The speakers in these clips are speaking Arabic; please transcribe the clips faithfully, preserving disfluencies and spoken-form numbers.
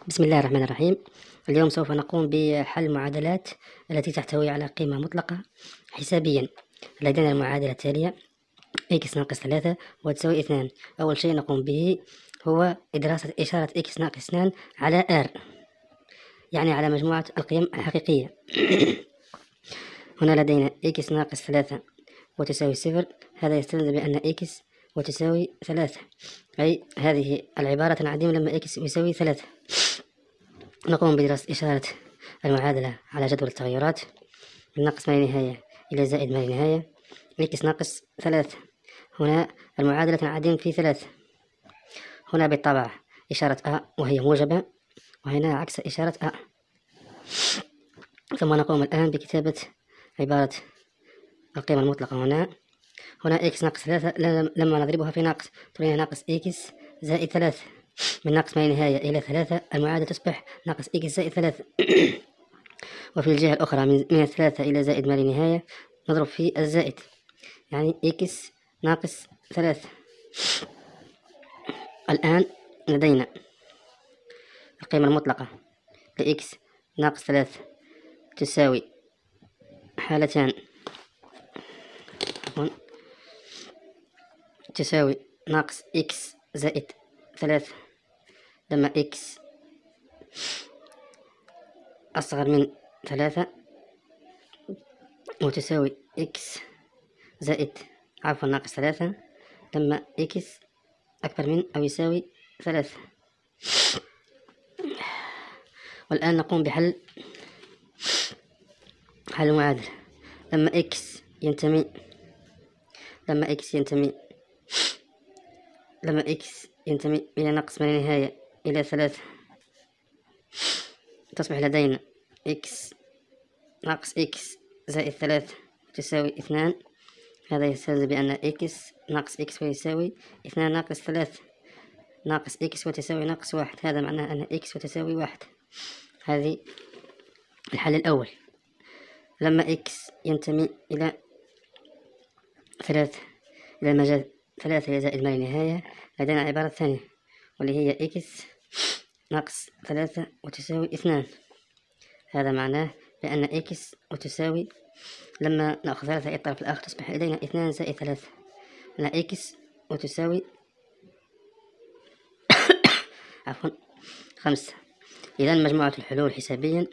بسم الله الرحمن الرحيم. اليوم سوف نقوم بحل معادلات التي تحتوي على قيمة مطلقة حسابيا. لدينا المعادلة التالية: x ناقص ثلاثة وتساوي اثنان. أول شيء نقوم به هو دراسة إشارة x ناقص اثنان على r، يعني على مجموعة القيم الحقيقية. هنا لدينا x ناقص ثلاثة وتساوي صفر، هذا يستلزم بأن x وتساوي ثلاثة، أي هذه العبارة تنعدم لما x يساوي ثلاثة. نقوم بدراسة إشارة المعادلة على جدول التغيرات من ناقص ما لا نهاية إلى زائد ما لا نهاية. x ناقص ثلاثة، هنا المعادلة تنعدم في ثلاثة. هنا بالطبع إشارة أ وهي موجبة، وهنا عكس إشارة أ. ثم نقوم الآن بكتابة عبارة القيمة المطلقة. هنا هنا x ناقص ثلاثة لما نضربها في ناقص ترينا ناقص x زائد ثلاثة. من ناقص ما لا نهاية إلى ثلاثة المعادلة تصبح ناقص x زائد ثلاثة. وفي الجهة الأخرى من الثلاثة إلى زائد ما لا نهاية نضرب في الزائد، يعني x ناقص ثلاثة. الآن لدينا القيمة المطلقة ل x ناقص ثلاثة تساوي حالتان، تساوي ناقص x زائد ثلاثة لما x أصغر من ثلاثة، وتساوي x زائد عفوا ناقص ثلاثة لما x أكبر من أو يساوي ثلاثة. والآن نقوم بحل حل المعادلة. لما x ينتمي لما x ينتمي لما x ينتمي إلى ناقص ما لا نهاية إلى ثلاثة، تصبح لدينا x ناقص x زائد ثلاثة تساوي اثنان. هذا يستلزم بأن x ناقص x ويساوي اثنان ناقص ثلاثة ناقص x وتساوي ناقص واحد، هذا معناه أن x وتساوي واحد. هذه الحل الأول. لما x ينتمي إلى ثلاثة إلى المجال ثلاثة إلى زائد ما لا نهاية لدينا عبارة ثانية، واللي هي x ناقص ثلاثة وتساوي اثنان. هذا معناه بأن x وتساوي لما نأخذ ثلاثة إلى الطرف الآخر تصبح لدينا اثنان زائد ثلاثة، لأن x وتساوي عفوا خمسة. إذا مجموعة الحلول حسابيا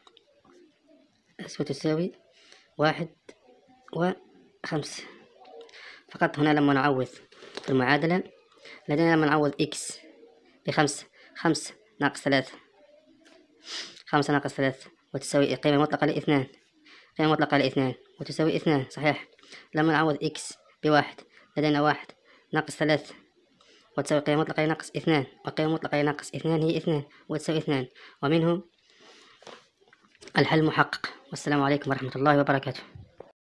s وتساوي واحد وخمسة. فقط هنا لما نعوض في المعادلة لدينا لما نعوض x بخمسة، خمسة ناقص ثلاثة، خمسة ناقص ثلاثة وتساوي قيمة مطلقة لاثنان، قيمة مطلقة لاثنان وتساوي اثنان صحيح. لما نعوض x بواحد لدينا واحد ناقص ثلاثة وتساوي قيمة مطلقة ناقص اثنان، وقيمة مطلقة ناقص اثنان هي اثنان وتساوي اثنان، ومنه الحل محقق. والسلام عليكم ورحمة الله وبركاته.